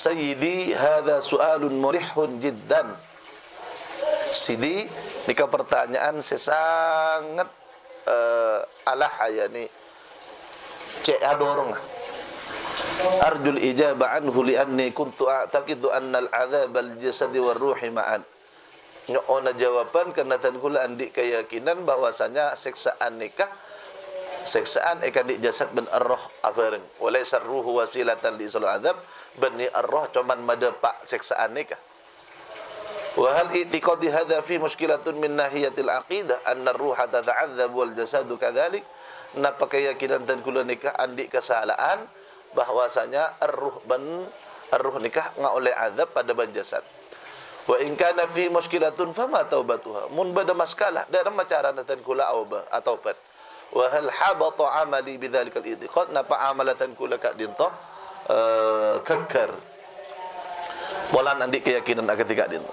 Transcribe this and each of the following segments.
Sayyidi, hadha su'alun murihun jiddan. Sidi, ni pertanyaan sesangat alah yani cek adorong. Arjul ijaba anhu li'anni kuntu a'taqidu anna al-'adzab al-jasadi war-ruhi ma'an. Ona jawaban karena tan kula andik keyakinan bahwasanya siksaan nikah siksaan di jasad ben ar-ruh abareng. Walaysa ar-ruhu wasilatan li isul adzab, bani ar-ruh cuman madepak siksaan nikah. Wa hal i'tiqadi hadza fi mushkilatun min nahiyatil aqidah anna ar-ruha tata'adzab wal jasadu kadzalik. Napa keyakinan tan kula nikah andik kesalahan bahwasanya ar-ruh nikah ngoleh azab pada ban jasad. Wa in kana fi mushkilatun fama taubatuha. Mun bada maskalah dalam cara tan kula auba atau pat. Wa hal habata amali bidzalika al-i'tiqad, napa amalatan kula ka dinto kekar. Bolan andik keyakinan ketika dinto.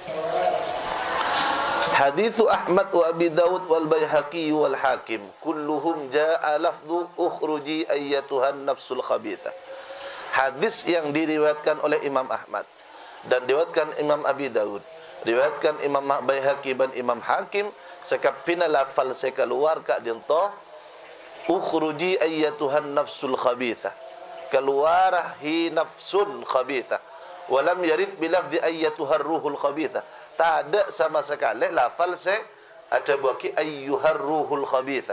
Hadithu Ahmad wa Abi Dawud wal Baihaqi wal Hakim kulluhum jaa lafdhu ukhruji ayyatuhan nafsul khabithah. Hadis yang diriwayatkan oleh Imam Ahmad dan diriwayatkan Imam Abi Dawud, diriwayatkan Imam Baihaqi dan Imam Hakim, sekapina lafal se keluar ka dinto ukhruji ayyatuhan nafsul khabithah. Keluar hi nafsun khabithah. Walam yarid bilafzi ayyatuhar ruhul khabithah. Tak ada sama sekali lafal se ada buaki ayyuhar ruhul khabithah.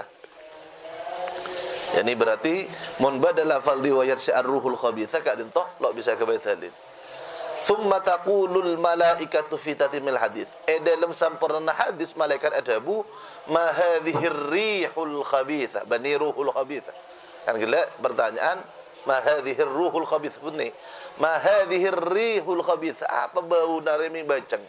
Yani berarti mun bada lafal riwayat si ar-ruhul khabithah ka dintoh lo bisa ke bait halin. Thumma taqulul malaikatu fi tatimil hadis. Dalam sampurna hadis malaikat adabu ma hadhihi rihul khabithah, bani ruhul khabithah. Kan gila pertanyaan ma hadhihi ruhul khabithah bunni. Ma hadhihi rihul khabithah, apa bau narimi bacang.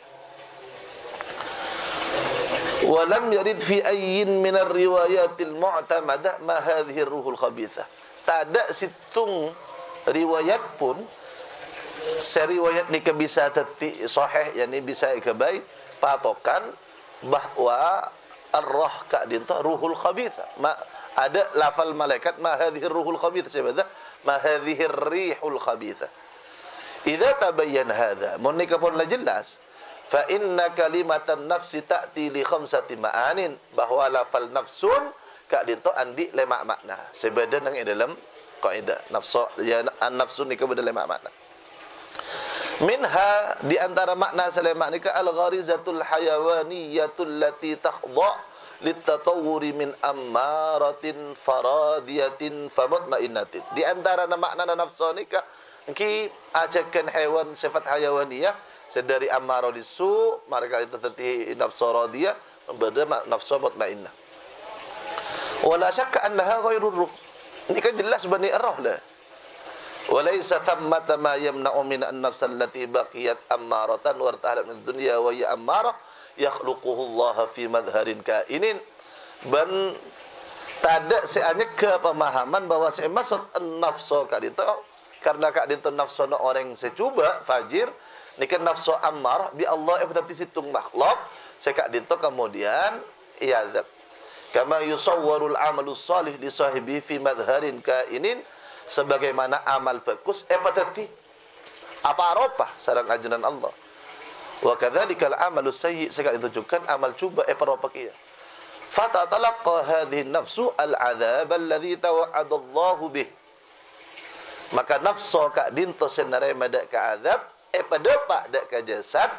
Walam yarid fi ayyin min ar-riwayatil mu'tamadah ma hadhihi ruhul khabithah. Tak ada situng riwayat pun seriwayat ni bisa teti sahih, yani bisa ikabai patokan bahwa ar-ruh ka dinta ruhul khabithah. Ma ada lafal malaikat ma hadhihi ruhul khabithah, sebab ma hadhihi rihul khabithah. Idza tabayyana hadza, monika pun la jelas, fa inna kalimatan nafsi ta'ti li khamsati ma'anin, bahwa lafal nafsun ka dinto andi lima makna. Sebeda nang dalam kaidah nafsu ya an-nafsun ni kepada lima makna. Minha di antara makna selema ni ka al-gharizatul hayawaniyatul lati takhda litatawuri min ammaratin faradiyatin famutmainnatin. Di antara makna nafsu ni ka ki ajakan hewan sifat hayawaniyah sedari ammarah bisu, mereka itu tadi nafsu radiyah berbeda nafsu mutmainnah. Wala syakka annaha ghairur ruh. Ini kan jelas bani ar-ruh lah. Walaysa thammata ma yamna'u min an-nafs allati baqiyat ammaratan wa irtahalat min dunya wa hiya ammarah yakhluquhu Allah fi madharin kainin. Dan tak ada seanya kepemahaman bahwa saya maksud an-nafsu ka itu karena kak dintu nafsu orang secuba fajir nikan nafsu ammar bi Allah berarti situng makhluk sekak dintu kemudian iadzab kama yusawwarul amalus salih li sahibi fi madharin kainin, sebagaimana amal bagus berarti apa aropa sareng ajunan Allah. Wa kadzalikal amalus sayyi, sekak ditujukan amal cuba aropa kia. Fatatalaqqa hadhihi nafsu al-'adzab alladhi tawa'ada Allah bih. Maka nafsu ka dinto senare madak ka azab pada pak dak ka jasad.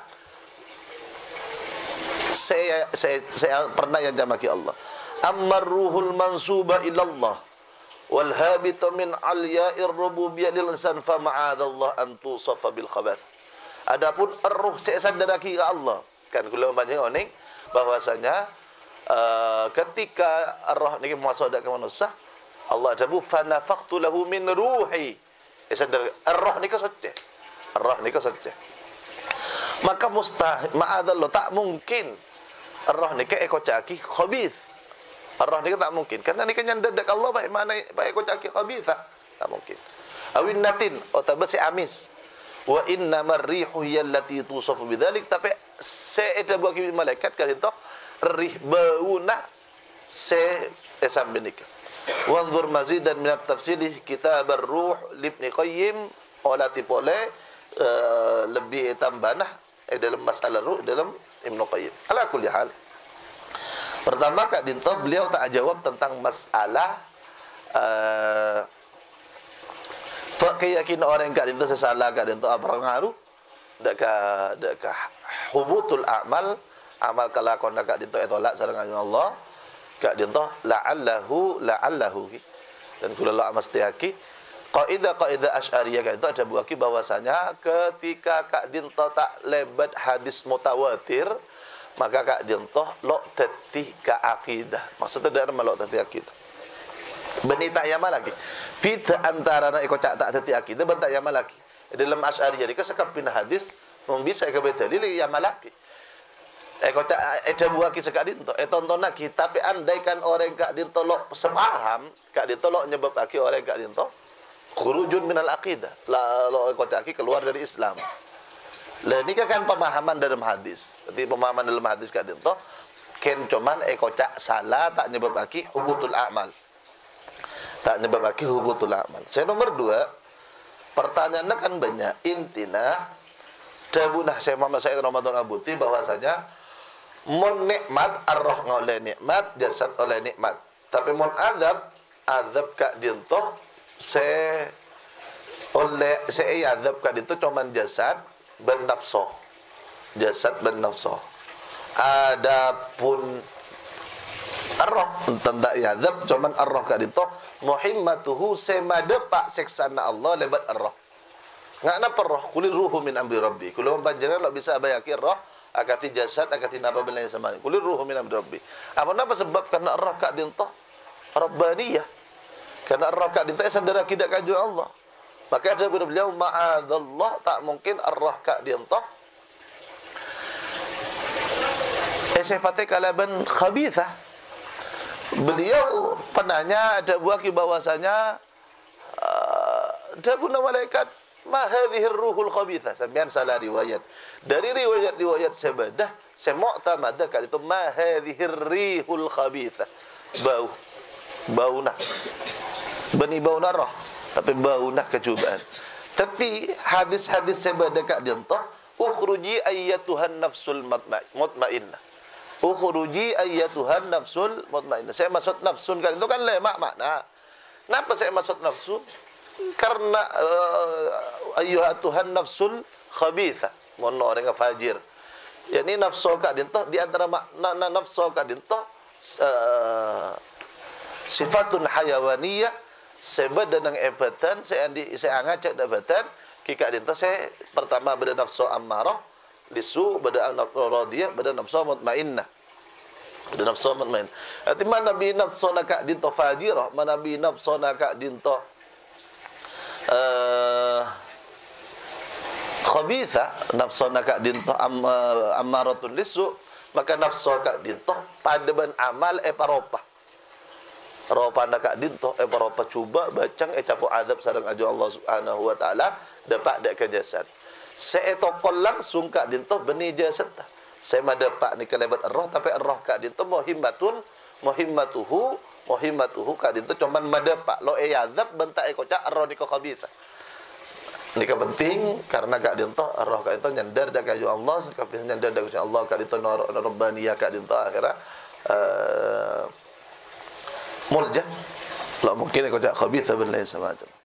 Saya pernah yang jamaki Allah. Ammar ruhul mansuba ila Allah wal habitu min alya'ir rububiyyah lil insan fa ma'adallah an tusafa bil khabath. Adapun ar-ruh saya sadaraki ka Allah. Kan kula banyak oning bahwasanya ketika ar-ruh ni masuk dak ka manusia, Allah jabu fa nafaqtu lahu min ruhi. Sadar ar-ruh ni ka suci. Ar-ruh ni ka suci. Maka mustahil ma'adallah tak mungkin ar-ruh ni ka ekocaki khabith. Ar-ruh ni ka tak mungkin karena ni kan nyandadak Allah baik mana baik ekocaki khabitha. Tak mungkin. Awin natin atau basi amis. Wa innamar rihu hiya allati tusafu bidzalik, tapi seeda buat malaikat kali itu rih bauna se esambenika. Wanzur mazidan min at-tafsilih kitab ar-ruh li Ibn Qayyim olati pole lebih tambah dalam masalah ruh dalam Ibnu Qayyim. Ala kulli hal. Pertama Kak Dinto beliau tak jawab tentang masalah keyakinan orang Kak Dinto sesalah Kak Dinto apa pengaruh dekat hubutul amal kelakon Kak Dinto tolak sareng Allah Kak Dinto la'allahu dan kula la mesti aki kaidah Asy'ariyah Kak Dinto ada buaki bahwasanya ketika Kak Dinto tak lebat hadis mutawatir maka Kak Dinto lo teti ka akidah maksudnya dari melok teti akidah beni tak yama lagi pita antara na iko tak teti akidah ben tak yama lagi dalam Asy'ariyah dika sekapin hadis bisa ke dalil yama lagi iko tak ada buaki Kak Dinto tonton lagi tapi andaikan orang Kak Dinto lo sepaham Kak Dinto lo nyebab aki orang Kak Dinto khurujun minal aqidah lo iko tak keluar dari Islam. Lah ini kan pemahaman dalam hadis. Jadi pemahaman dalam hadis Kak Dinto ken cuman kocak salah tak nyebabaki hubutul amal. Tak nyebabaki hubutul amal. Saya nomor 2, pertanyaannya kan banyak. Intina tabunah saya Muhammad Said Ramadan Abuti bahwasanya mun nikmat ar-roh oleh nikmat, jasad oleh nikmat. Tapi mun azab Kak Dinto saya azab Kak Dinto cuman jasad ben nafsu jasad ben nafsu adapun ar-roh tanda yazab cuman ar-roh Kak Dinto muhimmatuhu semadepak seksana Allah lebat ar-roh ngana per-roh kulir ruhu min amri rabbi kulo panjenengan lo bisa bayaki roh akati jasad akati napa belai sama kulir ruhu min amri rabbi apa sebab karena ar-roh Kak Dinto rabbaniyah karena ar-roh Kak Dinto sendiri akidah kaju Allah. Maka ada beliau ma'adzallah tak mungkin ar-roh Kak Dinto sifatnya kalaban khabithah. Beliau penanya ada buaki bahwasanya ada guna malaikat ma hadhihi ruhul khabithah sampean salah riwayat. Dari riwayat sebadah semu'tamadah Kak Dinto ma hadhihi rihul khabithah. Bauna bani bauna roh tapi bau nak kecubaan. Tapi hadis-hadis sebadah Kak Dinto ukhruji ayyatuhan nafsul mutmainnah. Ukhruji ayyatuhan nafsul mutmainnah. Saya maksud nafsun Kak Dinto kan lemak makna. Kenapa saya maksud nafsu? Karena ayyatuhan nafsul khabithah. Mono orang fajir. Yani nafsu Kak Dinto di antara makna nafsu Kak Dinto sifatun hayawaniyah sebab dengan ebatan saya angacak ebatan Kak Dinto saya pertama pada nafsu ammarah lisu pada nafsu radiyah pada nafsu mutmainnah pada nafsu mutmainnah arti mana nabi nafsu Kak Dinto fajirah mana nabi nafsu Kak Dinto khabitha nafsu Kak Dinto ammaratul lisu maka nafsu Kak Dinto pada ban amal paropa ropa Kak Dinto ropa cuba bacang capu azab sareng aju Allah Subhanahu wa taala dapat dak ke jasad seetokol langsung Kak Dinto beni jasad saya madapak ni kelebat roh tapi roh Kak Dinto muhimmatuhu Kak Dinto cuman madapak lo azab bentak kocak roh ni khabitha ni penting karena Kak Dinto roh Kak Dinto nyandar dak aju Allah sekapih nyandar dak aju Allah Kak Dinto rabbaniyah Kak Dinto akhirnya mulja. Lah mungkin kau tak khabitha bil lain semacam.